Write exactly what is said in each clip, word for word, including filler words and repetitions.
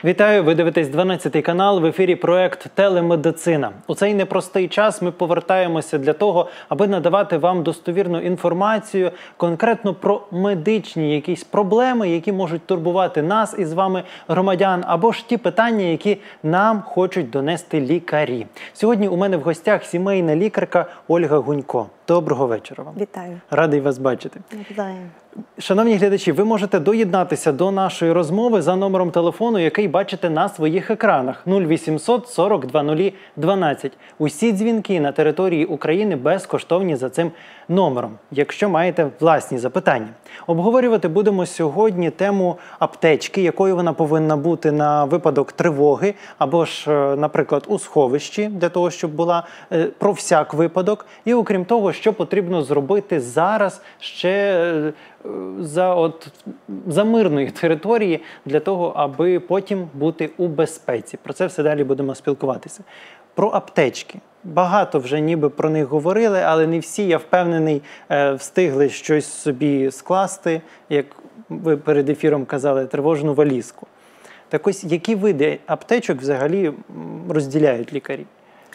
Вітаю! Ви дивитесь дванадцятий канал, в ефірі проект «Телемедицина». У цей непростий час ми повертаємося для того, аби надавати вам достовірну інформацію конкретно про медичні якісь проблеми, які можуть турбувати нас із вами, громадян, або ж ті питання, які нам хочуть донести лікарі. Сьогодні у мене в гостях сімейна лікарка Ольга Гунько. Доброго вечора вам. Вітаю. Радий вас бачити. Вітаю. Шановні глядачі, ви можете доєднатися до нашої розмови за номером телефону, який бачите на своїх екранах – нуль вісімсот сорок два нуль дванадцять. Усі дзвінки на території України безкоштовні за цим номером, якщо маєте власні запитання. Обговорювати будемо сьогодні тему аптечки, якою вона повинна бути на випадок тривоги, або ж, наприклад, у сховищі, для того, щоб була про всяк випадок. І окрім того, що потрібно зробити зараз ще за, от, за мирної території, для того, аби потім бути у безпеці. Про це все далі будемо спілкуватися. Про аптечки. Багато вже ніби про них говорили, але не всі, я впевнений, встигли щось собі скласти, як ви перед ефіром казали, тривожну валізку. Так ось, які види аптечок взагалі розділяють лікарі?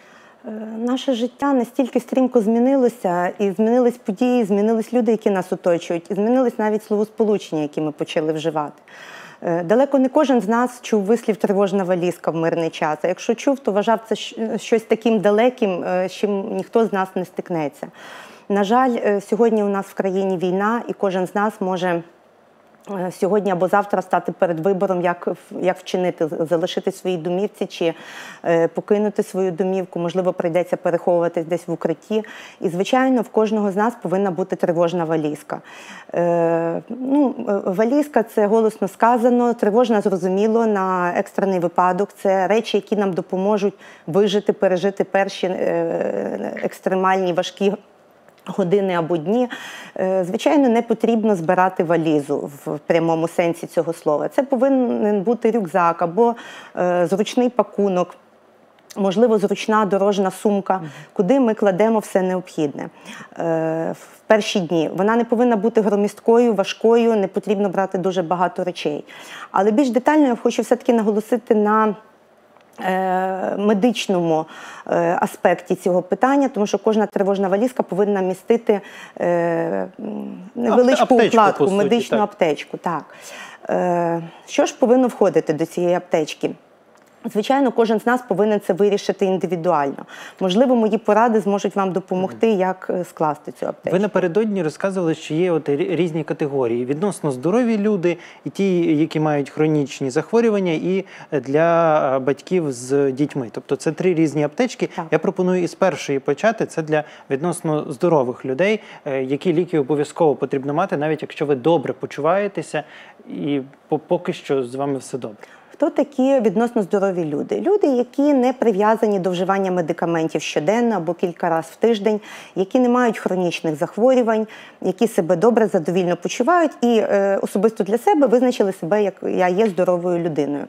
Наше життя настільки стрімко змінилося, і змінились події, змінились люди, які нас оточують, і змінились навіть словосполучення, які ми почали вживати. Далеко не кожен з нас чув вислів «тривожна валізка» в мирний час. А якщо чув, то вважав це щось таким далеким, з чим ніхто з нас не стикнеться. На жаль, сьогодні у нас в країні війна, і кожен з нас може сьогодні або завтра стати перед вибором, як, як вчинити, залишити свої домівці чи е, покинути свою домівку, можливо, прийдеться переховуватись десь в укритті. І, звичайно, в кожного з нас повинна бути тривожна валізка. Е, ну, валізка – це голосно сказано, тривожна, зрозуміло, на екстрений випадок. Це речі, які нам допоможуть вижити, пережити перші е, екстремальні, важкі години або дні. Звичайно, не потрібно збирати валізу в прямому сенсі цього слова. Це повинен бути рюкзак або зручний пакунок, можливо, зручна дорожна сумка, куди ми кладемо все необхідне в перші дні. Вона не повинна бути громісткою, важкою, не потрібно брати дуже багато речей. Але більш детально я хочу все-таки наголосити на медичному аспекті цього питання, тому що кожна тривожна валізка повинна містити невеличку аптечку, укладку, суті, медичну так. аптечку. Так. Що ж повинно входити до цієї аптечки? Звичайно, кожен з нас повинен це вирішити індивідуально. Можливо, мої поради зможуть вам допомогти, як скласти цю аптечку. Ви напередодні розказували, що є от різні категорії. Відносно здорові люди, і ті, які мають хронічні захворювання, і для батьків з дітьми. Тобто це три різні аптечки. Так. Я пропоную із першої почати. Це для відносно здорових людей, які ліки обов'язково потрібно мати, навіть якщо ви добре почуваєтеся, і поки що з вами все добре. Хто такі відносно здорові люди? Люди, які не прив'язані до вживання медикаментів щоденно або кілька разів в тиждень, які не мають хронічних захворювань, які себе добре, задовільно почувають і е, особисто для себе визначили себе, як я є здоровою людиною.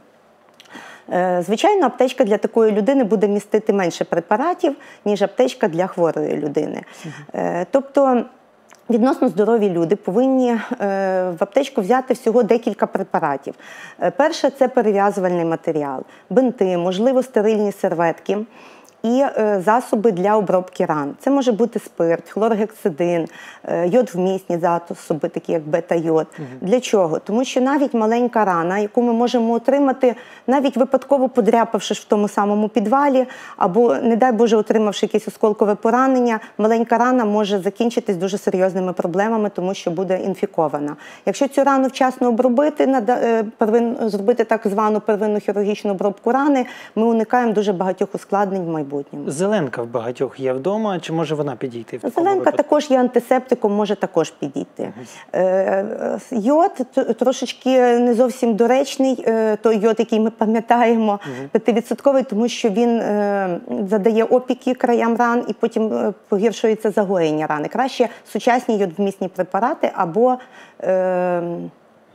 Е, звичайно, аптечка для такої людини буде містити менше препаратів, ніж аптечка для хворої людини. Е, тобто, відносно здорові люди повинні е, в аптечку взяти всього декілька препаратів. Е, перше – це перев'язувальний матеріал, бинти, можливо, стерильні серветки і е, засоби для обробки ран. Це може бути спирт, хлоргексидин, е, йод-вмісні засоби, такі як бета-йод. Угу. Для чого? Тому що навіть маленька рана, яку ми можемо отримати, навіть випадково подряпавшись в тому самому підвалі, або, не дай Боже, отримавши якесь осколкове поранення, маленька рана може закінчитись дуже серйозними проблемами, тому що буде інфікована. Якщо цю рану вчасно обробити, нада, первин, зробити так звану первинну хірургічну обробку рани, ми уникаємо дуже багатьох ускладнень в майбутньому. Зеленка в багатьох є вдома, чи може вона підійти? В Зеленка випадку? Також є антисептиком, може також підійти. Uh-huh. Йод трошечки не зовсім доречний, той йод, який ми пам'ятаємо, п'ятивідсотковий, тому що він задає опіки краям ран і потім погіршується загоєння рани. Краще сучасні йодвмісні препарати або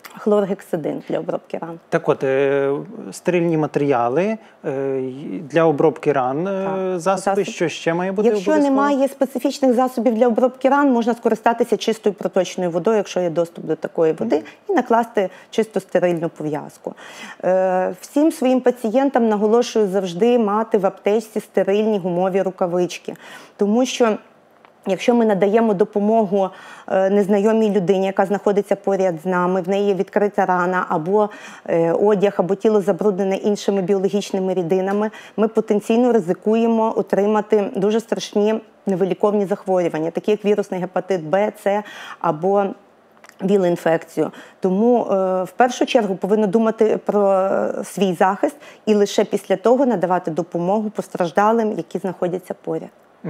хлоргексидин для обробки ран. Так от, е, стерильні матеріали е, для обробки ран, е, Так. засоби, Засоб. що ще має бути Якщо обов'язково? немає специфічних засобів для обробки ран, можна скористатися чистою проточною водою, якщо є доступ до такої води, і накласти чисто стерильну пов'язку. Е, Всім своїм пацієнтам наголошую завжди мати в аптечці стерильні гумові рукавички, тому що якщо ми надаємо допомогу незнайомій людині, яка знаходиться поряд з нами, в неї є відкрита рана, або одяг, або тіло забруднене іншими біологічними рідинами, ми потенційно ризикуємо отримати дуже страшні невиліковні захворювання, такі як вірусний гепатит Б, С або ВІЛ-інфекцію. Тому е, в першу чергу повинно думати про свій захист і лише після того надавати допомогу постраждалим, які знаходяться поряд.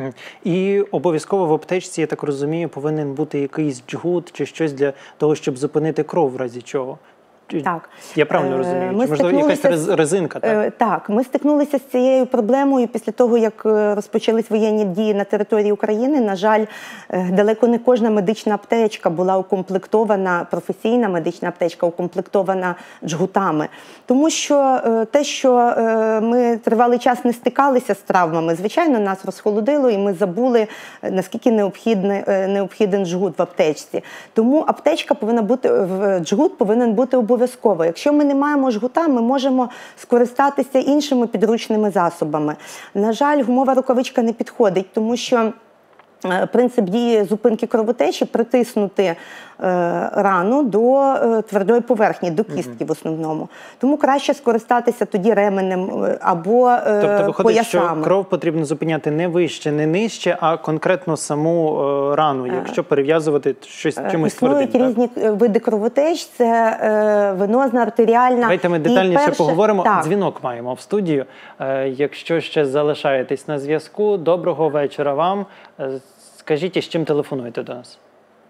І обов'язково в аптечці, я так розумію, повинен бути якийсь джгут чи щось для того, щоб зупинити кров в разі чого. Так. Я правильно розумію? Ми Чи, можливо, якась стикнулися з- резинка? Так? Так, ми стикнулися з цією проблемою після того, як розпочались воєнні дії на території України. На жаль, далеко не кожна медична аптечка була укомплектована, професійна медична аптечка укомплектована джгутами. Тому що те, що ми тривалий час не стикалися з травмами, звичайно, нас розхолодило і ми забули, наскільки необхідний, необхіден джгут в аптечці. Тому аптечка повинна бути, джгут повинен бути обов'язково. Обов'язково. Якщо ми не маємо жгута, ми можемо скористатися іншими підручними засобами. На жаль, гумова рукавичка не підходить, тому що принцип дії зупинки кровотечі – притиснути е, рану до е, твердої поверхні, до кістки в основному. Тому краще скористатися тоді ременем або е, Тобто виходить, поясами. що кров потрібно зупиняти не вище, не нижче, а конкретно саму е, рану, якщо перев'язувати щось чимось твердим. Існують різні види кровотеч, це е, венозна, артеріальна. Давайте ми І детальніше перше- поговоримо. Так. Дзвінок маємо в студію. Е, якщо ще залишаєтесь на зв'язку, доброго вечора вам. Е, Скажіть, з чим телефонуєте до нас?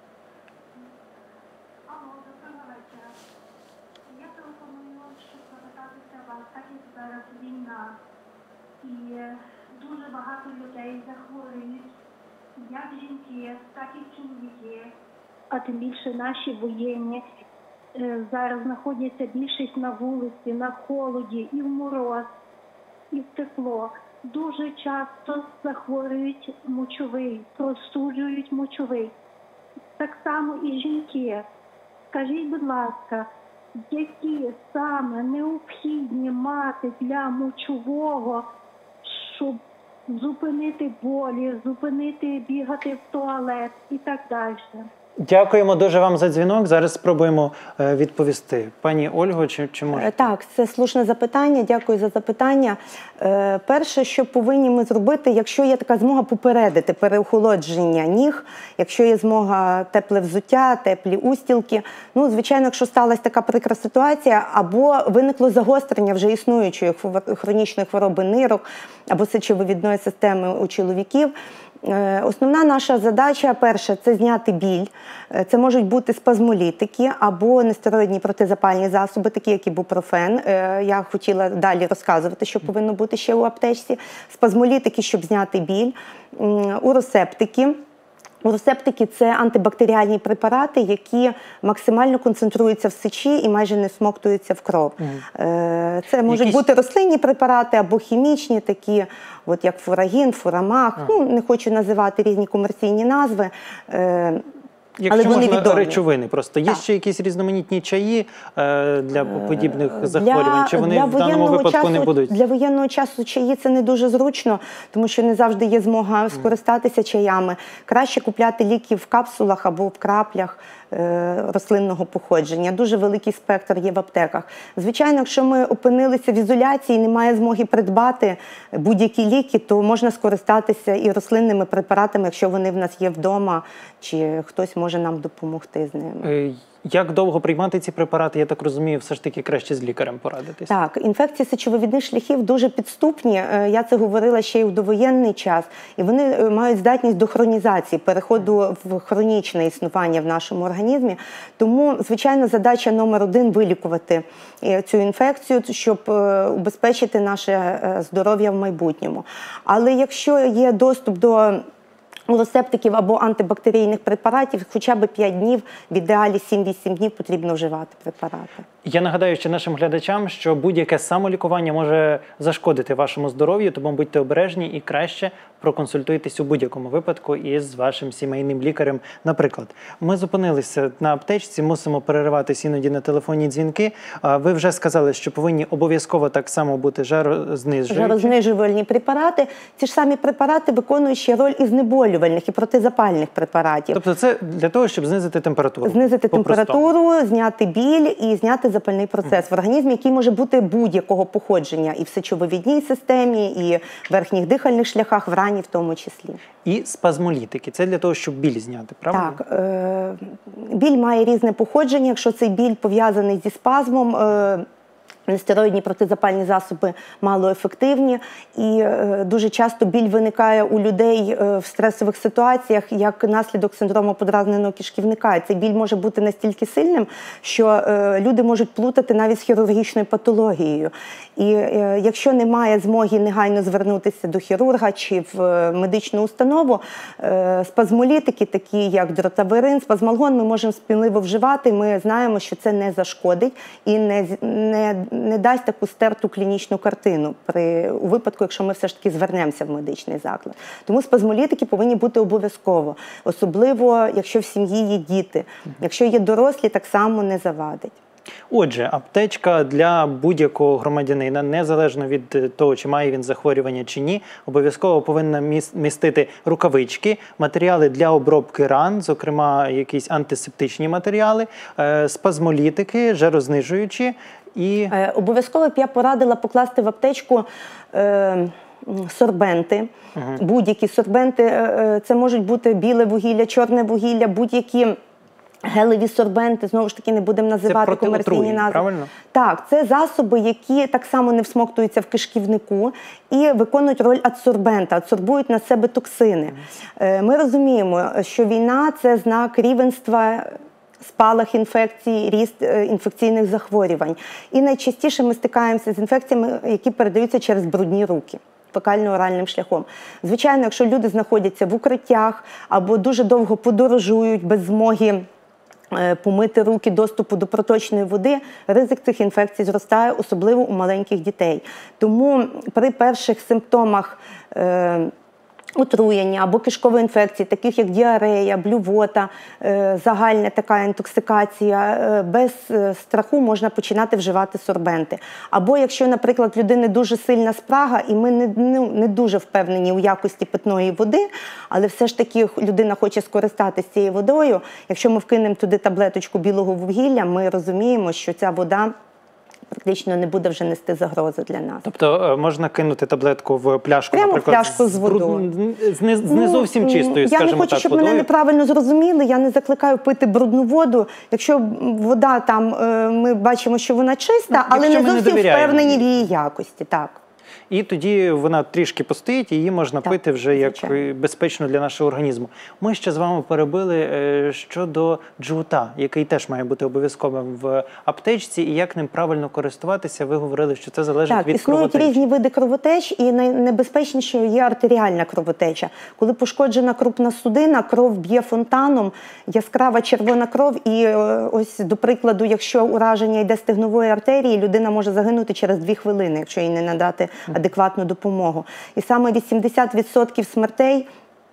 Алло, доброго вечора. Я телефоную, щоб запитатися вас, так як зараз війна, і дуже багато людей захворюють, як жінки, так і чоловіки, а тим більше наші воєнні е, зараз знаходяться більшість на вулиці, на холоді, і в мороз, і в тепло. Дуже часто захворюють мочовий, простуджують мочовий. Так само і жінки. Скажіть, будь ласка, які саме необхідні мати для мочового, щоб зупинити болі, зупинити бігати в туалет і так далі? Дякуємо дуже вам за дзвінок. Зараз спробуємо е, відповісти. Пані Ольго, чи, чи можете? Так, це слушне запитання. Дякую за запитання. Е, Перше, що повинні ми зробити, якщо є така змога попередити переохолодження ніг, якщо є змога тепле взуття, теплі устілки. Ну, звичайно, якщо сталася така прикра ситуація, або виникло загострення вже існуючої хронічної хвороби нирок, або сечовивідної системи у чоловіків, основна наша задача, перша, це зняти біль. Це можуть бути спазмолітики або нестероїдні протизапальні засоби, такі як ібупрофен. Я хотіла далі розказувати, що повинно бути ще у аптечці. Спазмолітики, щоб зняти біль, уросептики. Уросептики – це антибактеріальні препарати, які максимально концентруються в сечі і майже не всмоктуються в кров. Mm. Це можуть Якісь... бути рослинні препарати або хімічні, такі от як фурагін, фурамах. Mm. Ну, не хочу називати різні комерційні назви. Якщо але можна, відомі. Речовини просто. Є так. ще якісь різноманітні чаї е, для подібних захворювань? Для, Чи вони для в даному випадку часу, не будуть? Для воєнного часу чаї це не дуже зручно, тому що не завжди є змога скористатися чаями. Краще купляти ліки в капсулах або в краплях е, рослинного походження. Дуже великий спектр є в аптеках. Звичайно, якщо ми опинилися в ізоляції і немає змоги придбати будь-які ліки, то можна скористатися і рослинними препаратами, якщо вони в нас є вдома, чи хтось може нам допомогти з ними. Як довго приймати ці препарати, я так розумію, все ж таки краще з лікарем порадитись? Так, інфекції сечовивідних шляхів дуже підступні. Я це говорила ще й у довоєнний час. І вони мають здатність до хронізації, переходу в хронічне існування в нашому організмі. Тому, звичайно, задача номер один – вилікувати цю інфекцію, щоб убезпечити наше здоров'я в майбутньому. Але якщо є доступ до уросептиків або антибактерійних препаратів хоча б п'ять днів, в ідеалі сім-вісім днів потрібно вживати препарати. Я нагадаю ще нашим глядачам, що будь-яке самолікування може зашкодити вашому здоров'ю, тому будьте обережні і краще проконсультуйтесь у будь-якому випадку із вашим сімейним лікарем. Наприклад, ми зупинилися на аптечці, мусимо перериватися іноді на телефонні дзвінки. Ви вже сказали, що повинні обов'язково так само бути жарознижуючі. Жарознижувальні препарати. Ці ж самі препарати виконують ще роль і знеболювальних, і протизапальних препаратів. Тобто це для того, щоб знизити температуру? Знизити по-простому. температуру, зняти біль і зняти запальний процес в організмі, який може бути будь-якого походження і в сечовивідній системі, і в верхніх дихальних шляхах, в рані в тому числі. І спазмолітики. Це для того, щоб біль зняти, правильно? Так. Е- біль має різне походження. Якщо цей біль пов'язаний зі спазмом, е- нестероїдні протизапальні засоби малоефективні, і е, дуже часто біль виникає у людей е, в стресових ситуаціях як наслідок синдрому подразненого кишківника. І цей біль може бути настільки сильним, що е, люди можуть плутати навіть з хірургічною патологією. І е, якщо немає змоги негайно звернутися до хірурга чи в е, медичну установу, е, спазмолітики, такі як дротаверин, спазмалгон, ми можемо сміливо вживати. Ми знаємо, що це не зашкодить і не, не не дасть таку стерту клінічну картину при, у випадку, якщо ми все ж таки звернемося в медичний заклад. Тому спазмолітики повинні бути обов'язково, особливо, якщо в сім'ї є діти. Якщо є дорослі, так само не завадить. Отже, аптечка для будь-якого громадянина, незалежно від того, чи має він захворювання чи ні, обов'язково повинна містити рукавички, матеріали для обробки ран, зокрема якісь антисептичні матеріали, спазмолітики, жарознижуючі. І... Е, обов'язково б я порадила покласти в аптечку е, сорбенти, угу. будь-які сорбенти. Е, це можуть бути біле вугілля, чорне вугілля, будь-які гелеві сорбенти, знову ж таки не будемо називати комерційні назви. Правильно? Так, це засоби, які так само не всмоктуються в кишківнику і виконують роль адсорбента, адсорбують на себе токсини. Е, ми розуміємо, що війна – це знак рівенства, спалах інфекцій, ріст інфекційних захворювань. І найчастіше ми стикаємося з інфекціями, які передаються через брудні руки, фекально-оральним шляхом. Звичайно, якщо люди знаходяться в укриттях або дуже довго подорожують без змоги помити руки, доступу до проточної води, ризик цих інфекцій зростає, особливо у маленьких дітей. Тому при перших симптомах е отруєння або кишкової інфекції, таких як діарея, блювота, загальна така інтоксикація, без страху можна починати вживати сорбенти. Або якщо, наприклад, в людини дуже сильна спрага, і ми не, ну, не дуже впевнені у якості питної води, але все ж таки людина хоче скористатися цією водою, якщо ми вкинемо туди таблеточку білого вугілля, ми розуміємо, що ця вода практично не буде вже нести загрози для нас. Тобто можна кинути таблетку в пляшку, прямо наприклад, в пляшку з водою. З не, з не зовсім ну, чистою, я скажімо так, Я не хочу, так, щоб водою. мене неправильно зрозуміли, я не закликаю пити брудну воду. Якщо вода там, ми бачимо, що вона чиста, ну, але не зовсім не впевнені в її якості. Так. І тоді вона трішки постоїть, і її можна так, пити вже як звичайно. Безпечно для нашого організму. Ми ще з вами перебили щодо джгута, який теж має бути обов'язковим в аптечці, і як ним правильно користуватися. Ви говорили, що це залежить так, від кровотечі. Так, існують різні види кровотеч, і найнебезпечнішою є артеріальна кровотеча. Коли пошкоджена крупна судина, кров б'є фонтаном, яскрава червона кров, і ось, до прикладу, якщо ураження йде стегнової артерії, людина може загинути через дві хвилини, якщо їй не надати адекватну допомогу. І саме вісімдесят відсотків смертей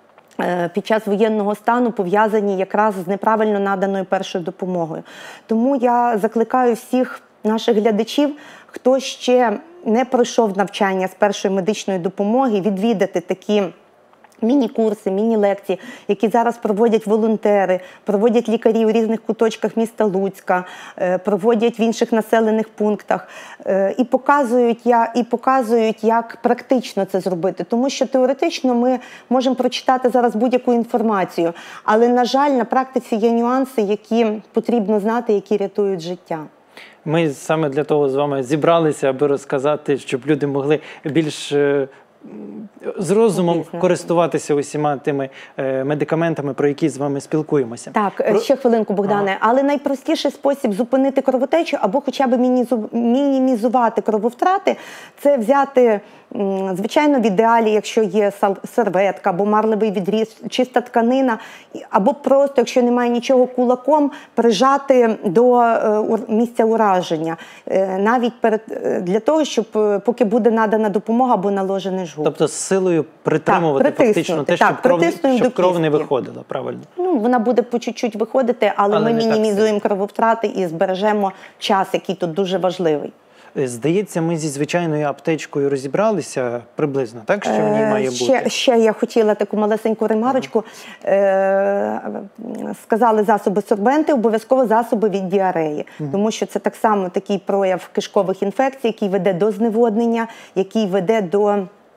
під час воєнного стану пов'язані якраз з неправильно наданою першою допомогою. Тому я закликаю всіх наших глядачів, хто ще не пройшов навчання з першої медичної допомоги, відвідати такі міні-курси, міні-лекції, які зараз проводять волонтери, проводять лікарі у різних куточках міста Луцька, проводять в інших населених пунктах і показують, і показують, як практично це зробити. Тому що теоретично ми можемо прочитати зараз будь-яку інформацію, але, на жаль, на практиці є нюанси, які потрібно знати, які рятують життя. Ми саме для того з вами зібралися, аби розказати, щоб люди могли більш з розумом Дійсно. користуватися усіма тими е, медикаментами, про які з вами спілкуємося. Так, Про... ще хвилинку, Богдане. Ага. Але найпростіший спосіб зупинити кровотечу або хоча б мінімізувати крововтрати – це взяти, звичайно, в ідеалі, якщо є серветка або марлевий відріз, чиста тканина, або просто, якщо немає нічого, кулаком прижати до місця ураження. Навіть перед, для того, щоб поки буде надана допомога або наложений жгут. Тобто з силою притримувати так, фактично те, так, щоб, кров, щоб кров не кістки. виходила, правильно? Ну, вона буде по чуть-чуть виходити, але, але ми мінімізуємо крововтрати і збережемо час, який тут дуже важливий. Здається, ми зі звичайною аптечкою розібралися приблизно, так? Що в ній має бути? Ще, ще я хотіла таку малесеньку ремарочку. Ага. Е, сказали засоби сорбенти, обов'язково засоби від діареї. Ага. Тому що це так само такий прояв кишкових інфекцій, який веде до зневоднення, який веде до...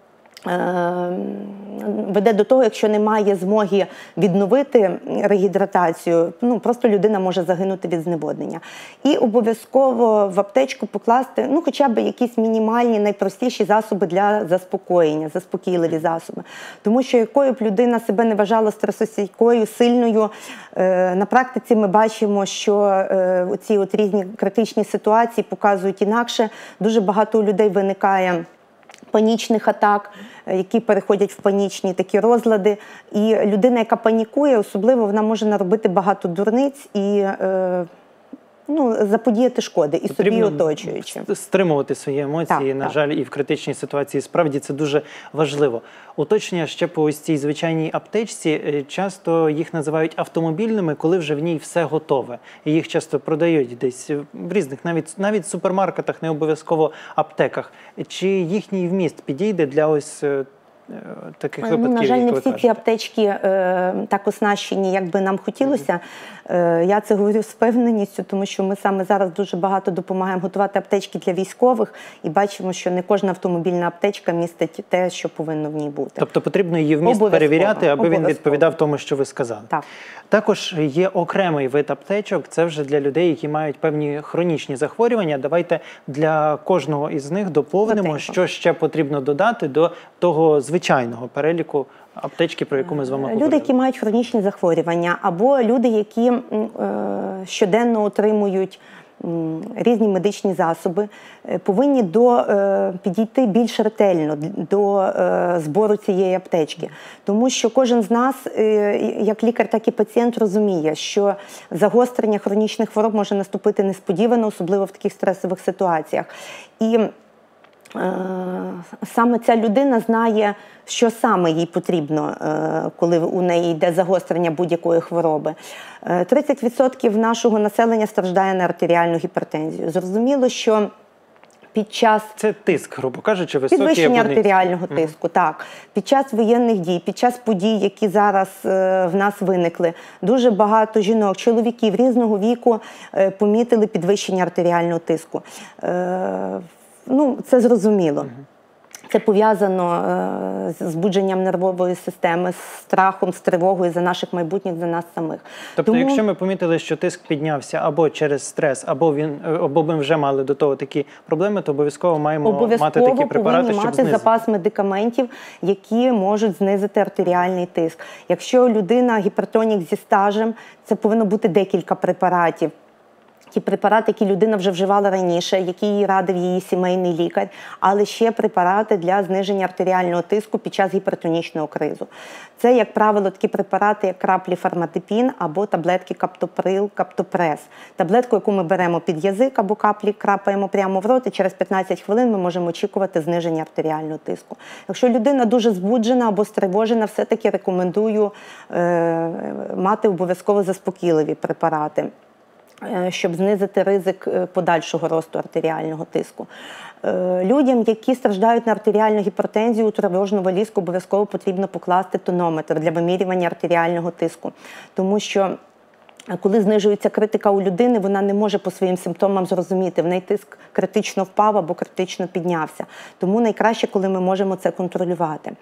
веде до того, якщо немає змоги відновити регідратацію, ну, просто людина може загинути від зневоднення. І обов'язково в аптечку покласти, ну, хоча б якісь мінімальні, найпростіші засоби для заспокоєння, заспокійливі засоби. Тому що якою б людина себе не вважала стресостійкою, сильною, на практиці ми бачимо, що ці от різні критичні ситуації показують інакше. Дуже багато у людей виникає панічних атак, які переходять в панічні такі розлади. І людина, яка панікує, особливо вона може наробити багато дурниць і е, ну, заподіяти шкоди і собі, і оточуючим. Стримувати свої емоції, так, на так. жаль, і в критичній ситуації. Справді це дуже важливо. Уточнення ще по ось цій звичайній аптечці. Часто їх називають автомобільними, коли вже в ній все готове. І їх часто продають десь в різних, навіть, навіть супермаркетах, не обов'язково аптеках. Чи їхній вміст підійде для ось таких випадків, ну, на жаль, не всі кажете? ці аптечки е, так оснащені, як би нам хотілося. Е, я це говорю з впевненістю, тому що ми саме зараз дуже багато допомагаємо готувати аптечки для військових і бачимо, що не кожна автомобільна аптечка містить те, що повинно в ній бути. Тобто потрібно її вміст перевіряти, аби він відповідав тому, що ви сказали. Так. Також є окремий вид аптечок, це вже для людей, які мають певні хронічні захворювання. Давайте для кожного із них доповнимо, Потенько. що ще потрібно додати до того звичайного переліку аптечки, про яку ми з вами говорили. Люди, які мають хронічні захворювання, або люди, які е, щоденно отримують різні медичні засоби, повинні до, е, підійти більш ретельно до е, збору цієї аптечки. Тому що кожен з нас, е, як лікар, так і пацієнт, розуміє, що загострення хронічних хвороб може наступити несподівано, особливо в таких стресових ситуаціях. І саме ця людина знає, що саме їй потрібно, коли у неї йде загострення будь-якої хвороби. тридцять відсотків нашого населення страждає на артеріальну гіпертензію. Зрозуміло, що під час... Це тиск, грубо кажучи, високий. Підвищення або артеріального тиску, mm. так. Під час воєнних дій, під час подій, які зараз е, в нас виникли, дуже багато жінок, чоловіків різного віку е, помітили підвищення артеріального тиску. Е, Ну, це зрозуміло. Це пов'язано е, з збудженням нервової системи, з страхом, з тривогою за наших майбутніх, за нас самих. Тобто, Тому... якщо ми помітили, що тиск піднявся або через стрес, або, він, або ми вже мали до того такі проблеми, то обов'язково маємо обов'язково мати такі препарати, щоб мати знизити. запас медикаментів, які можуть знизити артеріальний тиск. Якщо людина гіпертонік зі стажем, це повинно бути декілька препаратів. Ті препарати, які людина вже вживала раніше, які їй радив її сімейний лікар, але ще препарати для зниження артеріального тиску під час гіпертонічного кризу. Це, як правило, такі препарати, як краплі фарматипін або таблетки каптоприл, каптопрес. Таблетку, яку ми беремо під язик або каплі крапаємо прямо в рот, і через п'ятнадцять хвилин ми можемо очікувати зниження артеріального тиску. Якщо людина дуже збуджена або стривожена, все-таки рекомендую е, мати обов'язково заспокійливі препарати, щоб знизити ризик подальшого росту артеріального тиску. Людям, які страждають на артеріальну гіпертензію, у тривожну валізку обов'язково потрібно покласти тонометр для вимірювання артеріального тиску. Тому що коли знижується критика у людини, вона не може по своїм симптомам зрозуміти, в неї тиск критично впав або критично піднявся. Тому найкраще, коли ми можемо це контролювати.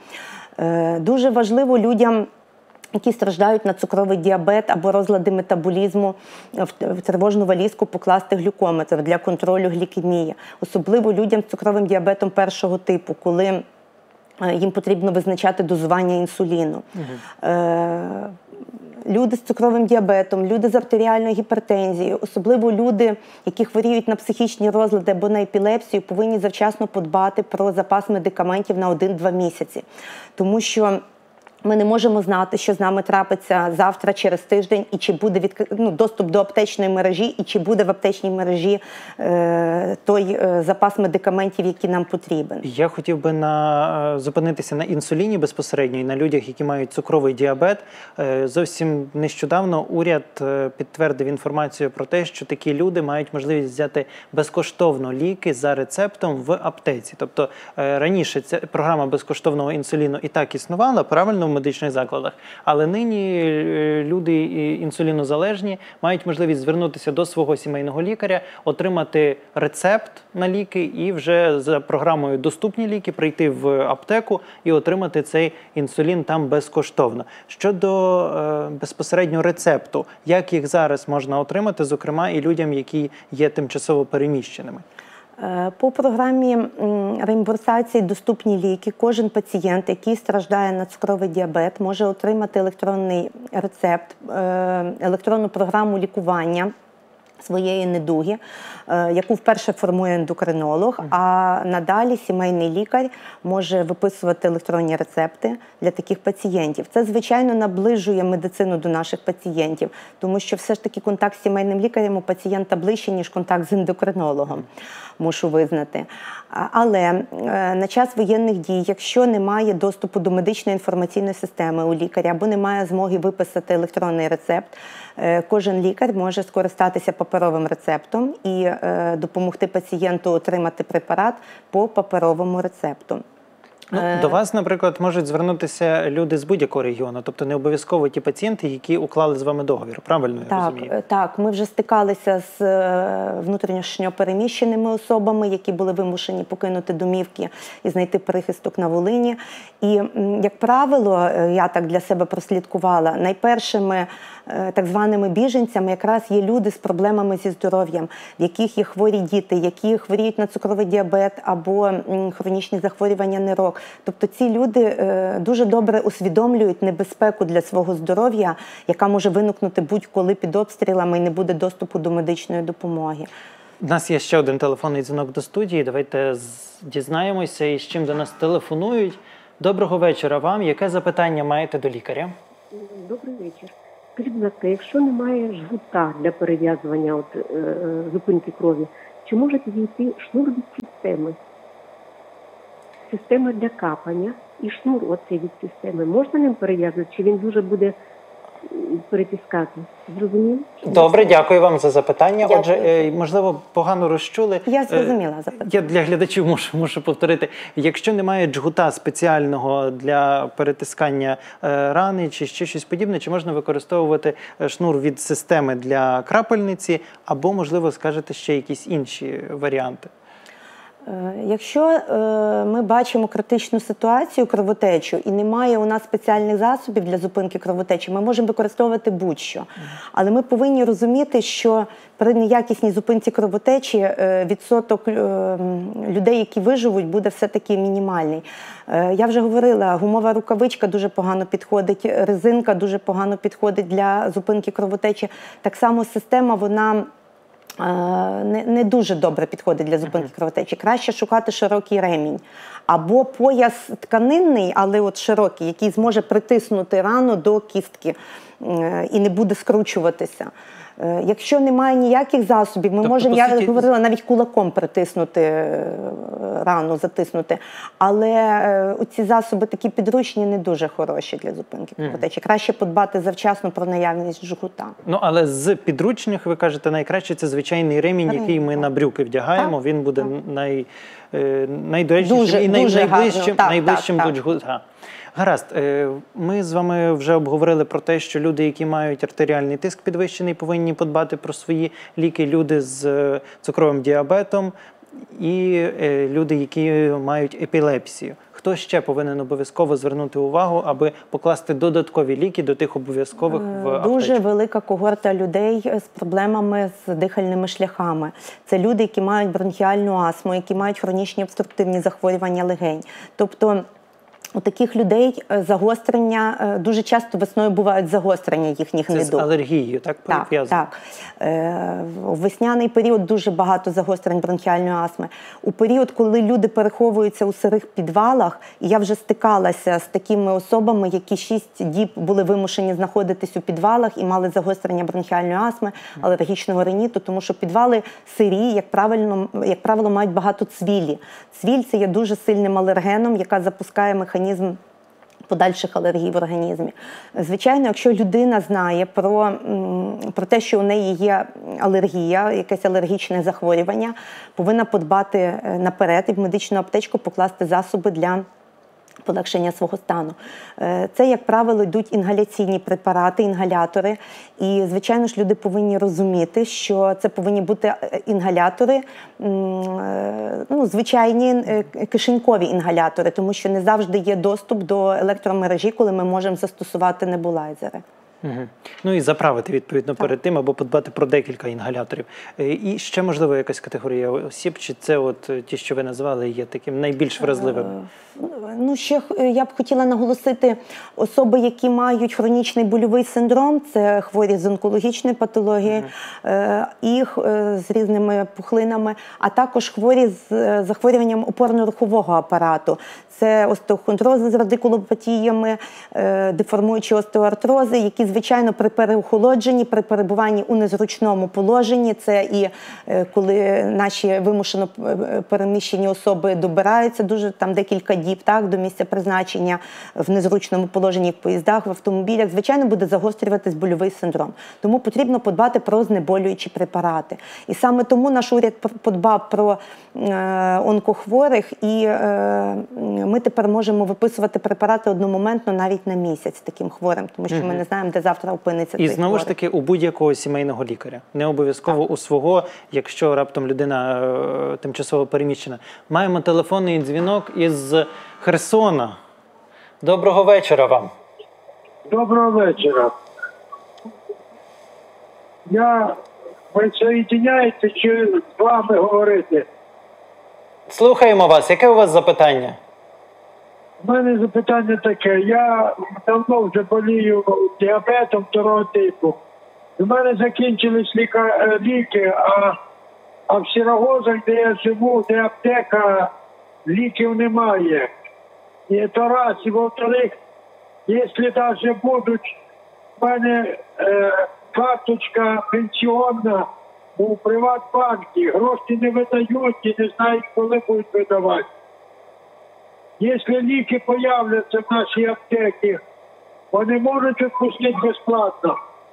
Дуже важливо людям, які страждають на цукровий діабет або розлади метаболізму, в тривожну валізку покласти глюкометр для контролю глікемії. Особливо людям з цукровим діабетом першого типу, коли е, їм потрібно визначати дозування інсуліну. Угу. Е, Люди з цукровим діабетом, люди з артеріальною гіпертензією, особливо люди, які хворіють на психічні розлади або на епілепсію, повинні завчасно подбати про запас медикаментів на один-два місяці. Тому що ми не можемо знати, що з нами трапиться завтра, через тиждень, і чи буде відкри... ну, доступ до аптечної мережі, і чи буде в аптечній мережі е... той е... запас медикаментів, який нам потрібен. Я хотів би на... зупинитися на інсуліні безпосередньо і на людях, які мають цукровий діабет. Е... Зовсім нещодавно уряд підтвердив інформацію про те, що такі люди мають можливість взяти безкоштовно ліки за рецептом в аптеці. Тобто е... раніше ця програма безкоштовного інсуліну і так існувала, правильно, в медичних закладах, але нині люди інсулінозалежні мають можливість звернутися до свого сімейного лікаря, отримати рецепт на ліки і вже за програмою «Доступні ліки» прийти в аптеку і отримати цей інсулін там безкоштовно. Щодо е, безпосередньо рецепту, як їх зараз можна отримати, зокрема і людям, які є тимчасово переміщеними? По програмі реімбурсації «Доступні ліки» кожен пацієнт, який страждає на цукровий діабет, може отримати електронний рецепт, електронну програму лікування своєї недуги, яку вперше формує ендокринолог, а надалі сімейний лікар може виписувати електронні рецепти для таких пацієнтів. Це, звичайно, наближує медицину до наших пацієнтів, тому що все ж таки контакт з сімейним лікарем у пацієнта ближче, ніж контакт з ендокринологом, мушу визнати. Але на час воєнних дій, якщо немає доступу до медичної інформаційної системи у лікаря або немає змоги виписати електронний рецепт, кожен лікар може скористатися паперовим рецептом і допомогти пацієнту отримати препарат по паперовому рецепту. Ну, до вас, наприклад, можуть звернутися люди з будь-якого регіону, тобто не обов'язково ті пацієнти, які уклали з вами договір, правильно я так, розумію? Так, ми вже стикалися з внутрішньо переміщеними особами, які були вимушені покинути домівки і знайти прихисток на Волині. І, як правило, я так для себе прослідкувала, найпершими так званими біженцями якраз є люди з проблемами зі здоров'ям, в яких є хворі діти, які хворіють на цукровий діабет або хронічні захворювання нирок. Тобто ці люди дуже добре усвідомлюють небезпеку для свого здоров'я, яка може виникнути будь-коли під обстрілами і не буде доступу до медичної допомоги. У нас є ще один телефонний дзвінок до студії. Давайте дізнаємося, із чим до нас телефонують. Доброго вечора вам. Яке запитання маєте до лікаря? Добрий вечір. Скажіть, будь ласка, якщо немає жгута для перев'язування от, е, зупинки крові, чи може підійти шнур від системи? Система для капання і шнур оцей від системи. Можна ним перев'язувати, чи він дуже буде перетискати? Зрозуміло? Добре, дякую вам за запитання. Дякую. Отже, можливо, погано розчули. Я зрозуміла запитання. Я для глядачів мушу, мушу повторити. Якщо немає джгута спеціального для перетискання рани чи ще щось подібне, чи можна використовувати шнур від системи для крапельниці, або, можливо, скажете ще якісь інші варіанти? Якщо ми бачимо критичну ситуацію, кровотечу, і немає у нас спеціальних засобів для зупинки кровотечі, ми можемо використовувати будь-що. Але ми повинні розуміти, що при неякісній зупинці кровотечі відсоток людей, які виживуть, буде все-таки мінімальний. Я вже говорила, гумова рукавичка дуже погано підходить, резинка дуже погано підходить для зупинки кровотечі. Так само система, вона Не, не дуже добре підходить для зупинки кровотечі. Краще шукати широкий ремінь. Або пояс тканинний, але от широкий, який зможе притиснути рану до кістки і не буде скручуватися. Якщо немає ніяких засобів, ми тобто, можемо, суті... я говорила, навіть кулаком притиснути рану, затиснути. Але ці засоби такі підручні не дуже хороші для зупинки кровотечі. Mm. Краще подбати завчасно про наявність жгута. Ну, але з підручних, ви кажете, найкраще це звичайний ремінь, ремінь який ми так. на брюки вдягаємо. Так. Він буде так. най, найдоречнішим дуже, і дуже найближчим, так, найближчим так, до так. жгута. Гаразд, ми з вами вже обговорили про те, що люди, які мають артеріальний тиск підвищений, повинні подбати про свої ліки, люди з цукровим діабетом і люди, які мають епілепсію. Хто ще повинен обов'язково звернути увагу, аби покласти додаткові ліки до тих обов'язкових в аптечку? Дуже велика когорта людей з проблемами з дихальними шляхами. Це люди, які мають бронхіальну астму, які мають хронічні обструктивні захворювання легень. Тобто у таких людей загострення, дуже часто весною бувають загострення їхніх Це недуг. з алергією, так, Так, пов'язано? так. У весняний період дуже багато загострень бронхіальної астми. У період, коли люди переховуються у сирих підвалах, і я вже стикалася з такими особами, які шість діб були вимушені знаходитись у підвалах і мали загострення бронхіальної астми, алергічного риніту, тому що підвали сирі, як правильно, як правило, мають багато цвілі. Цвіль – це є дуже сильним алергеном, яка запускає механізм подальших алергій в організмі. Звичайно, якщо людина знає про, про те, що у неї є алергія, якесь алергічне захворювання, повинна подбати наперед і в медичну аптечку покласти засоби для полегшення свого стану. Це, як правило, йдуть інгаляційні препарати, інгалятори. І, звичайно ж, люди повинні розуміти, що це повинні бути інгалятори, ну, звичайні кишенькові інгалятори, тому що не завжди є доступ до електромережі, коли ми можемо застосувати небулайзери. Угу. Ну і заправити, відповідно, так. перед тим, або подбати про декілька інгаляторів. І ще, можливо, якась категорія осіб, чи це от ті, що ви назвали, є таким найбільш вразливим? Ну, ще я б хотіла наголосити, особи, які мають хронічний больовий синдром, це хворі з онкологічною патологією, mm-hmm. і з різними пухлинами, а також хворі з захворюванням опорно-рухового апарату. Це остеохондрози з радикулопатіями, деформуючі остеоартрози, які, звичайно, при переохолодженні, при перебуванні у незручному положенні, це і коли наші вимушено переміщені особи добираються дуже там декілька діб, так, до місця призначення в незручному положенні в поїздах, в автомобілях, звичайно, буде загострюватись больовий синдром. Тому потрібно подбати про знеболюючі препарати. І саме тому наш уряд подбав про е, онкохворих, і е, ми тепер можемо виписувати препарати одномоментно навіть на місяць таким хворим, тому що угу. ми не знаємо, де завтра опиниться і цей знову хворий. ж таки у будь-якого сімейного лікаря. Не обов'язково у свого, якщо раптом людина е, тимчасово переміщена. Маємо телефонний дзвінок із Херсона. Доброго вечора вам. Доброго вечора. Я, ви соєдиняєте, чи з вами говорити? Слухаємо вас. Яке у вас запитання? У мене запитання таке. Я давно вже болію діабетом второго типу. У мене закінчились ліка, ліки, а, а в Сірогозах, де я живу, де аптека, ліків немає. І то раз, і во-вторых, якщо навіть будуть, в мене е, карточка пенсіонна у Приватбанку, гроші не видають і не знають, коли будуть видавати. Якщо ліки з'являться в нашій аптеці, вони можуть відпустити безплатно.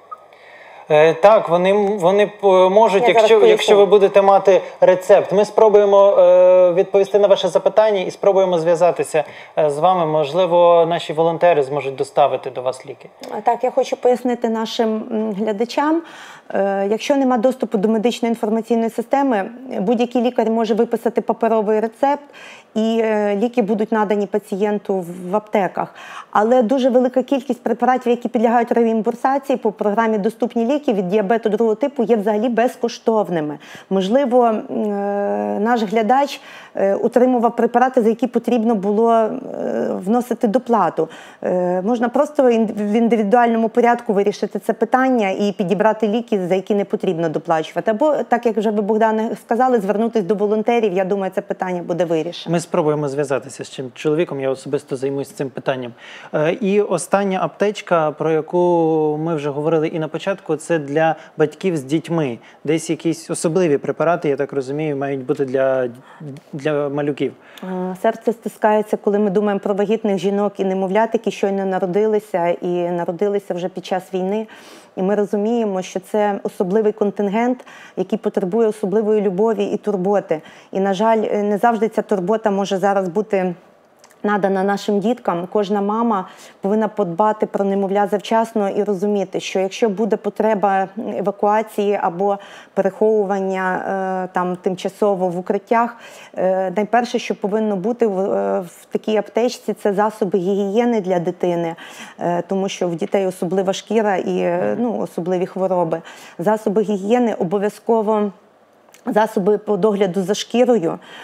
Е, так, вони, вони можуть, Я якщо, якщо ви будете мати рецепт. Ми спробуємо е, відповісти на ваше запитання і спробуємо зв'язатися е, з вами. Можливо, наші волонтери зможуть доставити до вас ліки. Так, я хочу пояснити нашим глядачам. Е, якщо нема доступу до медичної інформаційної системи, будь-який лікар може виписати паперовий рецепт, і е, ліки будуть надані пацієнту в аптеках. Але дуже велика кількість препаратів, які підлягають реімбурсації по програмі «Доступні ліки» від діабету другого типу, є взагалі безкоштовними. Можливо, е, наш глядач е, утримував препарати, за які потрібно було е, вносити доплату. Е, можна просто в індивідуальному порядку вирішити це питання і підібрати ліки, за які не потрібно доплачувати. Або, так як вже ви, Богдане, сказали, звернутися до волонтерів. Я думаю, це питання буде вирішено. Ми спробуємо зв'язатися з цим чоловіком, я особисто займусь цим питанням. І остання аптечка, про яку ми вже говорили і на початку, це для батьків з дітьми. Десь якісь особливі препарати, я так розумію, мають бути для, для малюків. Серце стискається, коли ми думаємо про вагітних жінок і немовлят, які щойно народилися, і народилися вже під час війни. І ми розуміємо, що це особливий контингент, який потребує особливої любові і турботи. І, на жаль, не завжди ця турбота може зараз бути надана нашим діткам. Кожна мама повинна подбати про немовля завчасно і розуміти, що якщо буде потреба евакуації або переховування е, там, тимчасово в укриттях, е, найперше, що повинно бути в, е, в такій аптечці, це засоби гігієни для дитини, е, тому що в дітей особлива шкіра і е, ну, особливі хвороби. Засоби гігієни обов'язково, засоби по догляду за шкірою.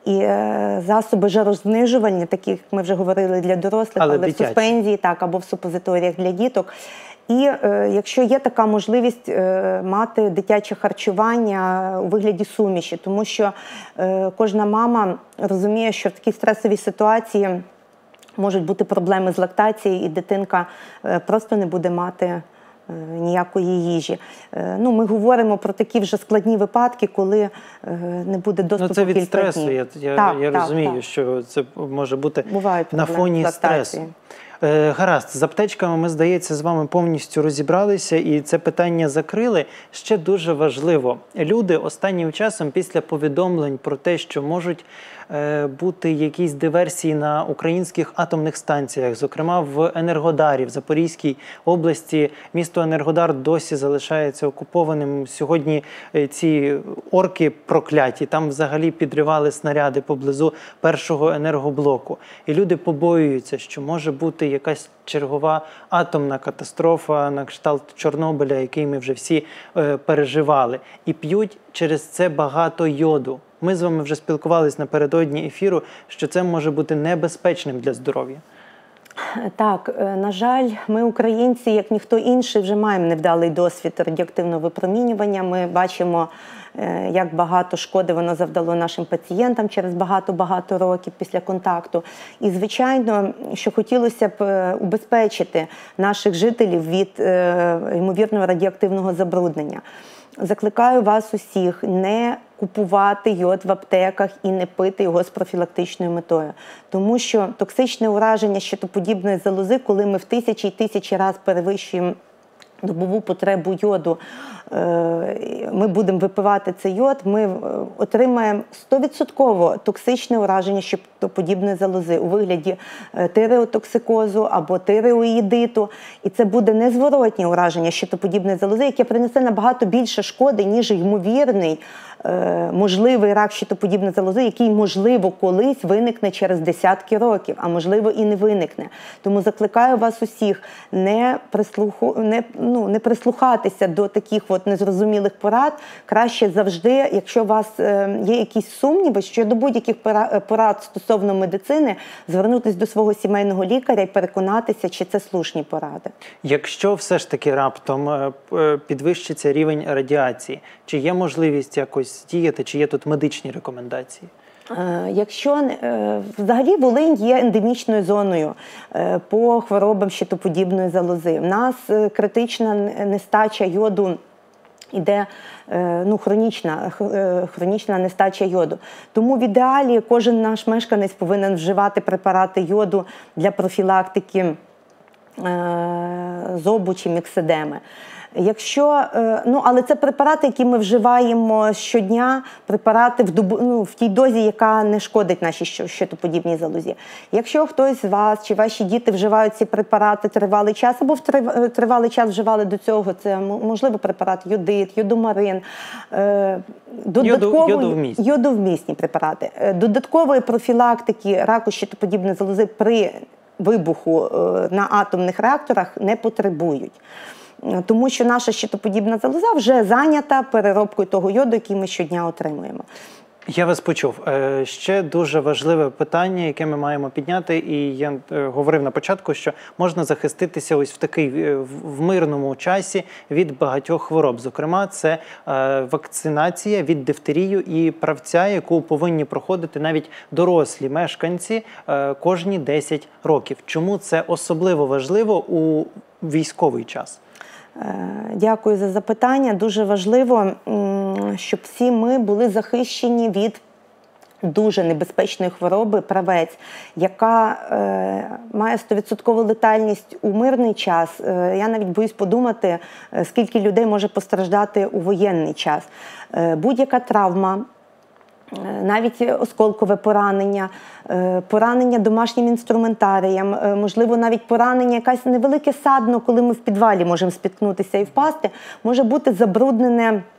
і е, засоби жарознижувальні, такі, як ми вже говорили, для дорослих, Але але, в дитячі. суспензії, так, або в супозиторіях для діток. І е, якщо є така можливість е, мати дитяче харчування у вигляді суміші, тому що е, кожна мама розуміє, що в такій стресовій ситуації можуть бути проблеми з лактацією, і дитинка е, просто не буде мати е, ніякої їжі. Е, ну, ми говоримо про такі вже складні випадки, коли е, не буде доступу Ну, це від кілька стресу, днів. я, я, Так, я так, розумію, так. що це може бути Бувають на проблеми фоні з лактацією. стресу. Е, Гаразд, з аптечками ми, здається, з вами повністю розібралися і це питання закрили. Ще дуже важливо. Люди останнім часом після повідомлень про те, що можуть е, бути якісь диверсії на українських атомних станціях, зокрема в Енергодарі, в Запорізькій області. Місто Енергодар досі залишається окупованим. Сьогодні е, ці орки прокляті, там взагалі підривали снаряди поблизу першого енергоблоку. І люди побоюються, що може бути якась чергова атомна катастрофа на кшталт Чорнобиля, який ми вже всі е, переживали. І п'ють через це багато йоду. Ми з вами вже спілкувалися напередодні ефіру, що це може бути небезпечним для здоров'я. Так, е, на жаль, ми, українці, як ніхто інший, вже маємо невдалий досвід радіоактивного випромінювання. Ми бачимо, е, як багато шкоди воно завдало нашим пацієнтам через багато-багато років після контакту. І, звичайно, що хотілося б е, убезпечити наших жителів від е, ймовірного радіоактивного забруднення. Закликаю вас усіх не купувати йод в аптеках і не пити його з профілактичною метою. Тому що токсичне ураження щитоподібної залози, коли ми в тисячі і тисячі разів перевищуємо добову потребу йоду, ми будемо випивати цей йод, ми отримаємо сто відсотків токсичне ураження щитоподібної залози у вигляді тиреотоксикозу або тиреоїдиту. І це буде незворотнє ураження щитоподібної залози, яке принесе набагато більше шкоди, ніж ймовірний можливий рак щитоподібної залози, який, можливо, колись виникне через десятки років, а можливо і не виникне. Тому закликаю вас усіх не, прислуху, не, ну, не прислухатися до таких от незрозумілих порад. Краще завжди, якщо у вас є якісь сумніви щодо будь-яких порад стосовно медицини, звернутися до свого сімейного лікаря і переконатися, чи це слушні поради. Якщо все ж таки раптом підвищиться рівень радіації, чи є можливість якось діяти, чи є тут медичні рекомендації? Якщо взагалі Волинь є ендемічною зоною по хворобам щитоподібної залози. У нас критична нестача йоду іде, ну, хронічна, хронічна нестача йоду. Тому в ідеалі кожен наш мешканець повинен вживати препарати йоду для профілактики зобу чи мікседеми. Якщо, ну, але це препарати, які ми вживаємо щодня, препарати в, добу, ну, в тій дозі, яка не шкодить нашій щитоподібній залозі. Якщо хтось з вас чи ваші діти вживають ці препарати тривалий час, або в тривалий час вживали до цього, це, можливо, препарат йодит, йодомарин, додатково, йодовмісні. йодовмісні препарати. Додаткової профілактики раку щитоподібної залози при вибуху на атомних реакторах не потребують. Тому що наша щитоподібна залоза вже зайнята переробкою того йоду, який ми щодня отримуємо. Я вас почув. Ще дуже важливе питання, яке ми маємо підняти, і я говорив на початку, що можна захиститися ось в такий в мирному часі від багатьох хвороб. Зокрема, це вакцинація від дифтерію і правця, яку повинні проходити навіть дорослі мешканці кожні десять років. Чому це особливо важливо у військовий час? Дякую за запитання. Дуже важливо, щоб всі ми були захищені від дуже небезпечної хвороби правець, яка е, має сто відсотків летальність у мирний час. Е, я навіть боюсь подумати, скільки людей може постраждати у воєнний час. Е, будь-яка травма, навіть осколкове поранення, поранення домашнім інструментарієм, можливо, навіть поранення, якесь невелике садно, коли ми в підвалі можемо спіткнутися і впасти, може бути забруднене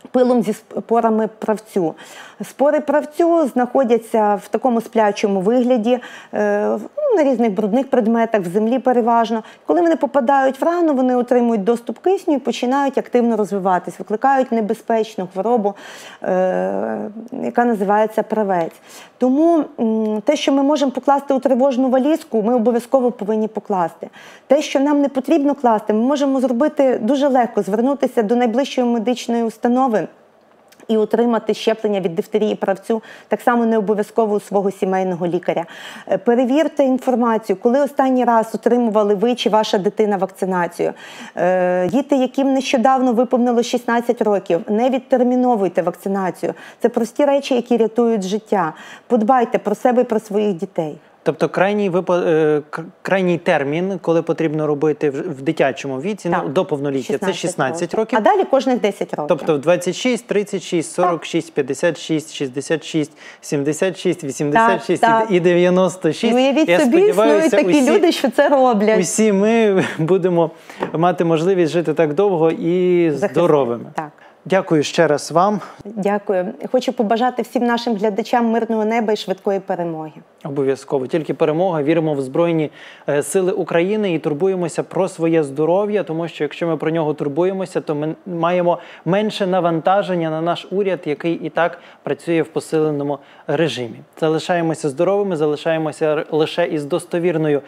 пилом зі спорами правцю. Спори правцю знаходяться в такому сплячому вигляді, е, на різних брудних предметах, в землі переважно. Коли вони попадають в рану, вони отримують доступ кисню і починають активно розвиватись, викликають небезпечну хворобу, е, яка називається правець. Тому м, те, що ми можемо покласти у тривожну валізку, ми обов'язково повинні покласти. Те, що нам не потрібно класти, ми можемо зробити дуже легко, звернутися до найближчої медичної установи і отримати щеплення від дифтерії правцю, так само не обов'язково у свого сімейного лікаря. Перевірте інформацію, коли останній раз отримували ви чи ваша дитина вакцинацію. Діти, яким нещодавно виповнило шістнадцять років, не відтерміновуйте вакцинацію. Це прості речі, які рятують життя. Подбайте про себе і про своїх дітей. Тобто крайній, випа... е, к- крайній термін, коли потрібно робити в в дитячому віці, ну, Так, до повноліття, це шістнадцять років. А далі кожних десять років. Тобто в двадцять шість, тридцять шість, сорок шість, п'ятдесят шість, шістдесят шість, сімдесят шість, вісімдесят шість Так, так. і дев'яносто шість. І уявіть Я собі, існують сподіваюся, такі усі- люди, що це роблять. Усі ми будемо мати можливість жити так довго і Захистити. здоровими. Так. Дякую ще раз вам. Дякую. Хочу побажати всім нашим глядачам мирного неба і швидкої перемоги. Обов'язково. Тільки перемога. Віримо в Збройні е, сили України і турбуємося про своє здоров'я, тому що якщо ми про нього турбуємося, то ми маємо менше навантаження на наш уряд, який і так працює в посиленому режимі. Залишаємося здоровими, залишаємося р- лише із достовірною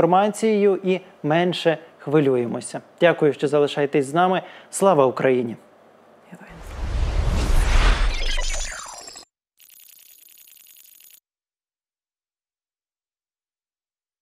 інформацією і менше хвилюємося. Дякую, що залишаєтесь з нами. Слава Україні!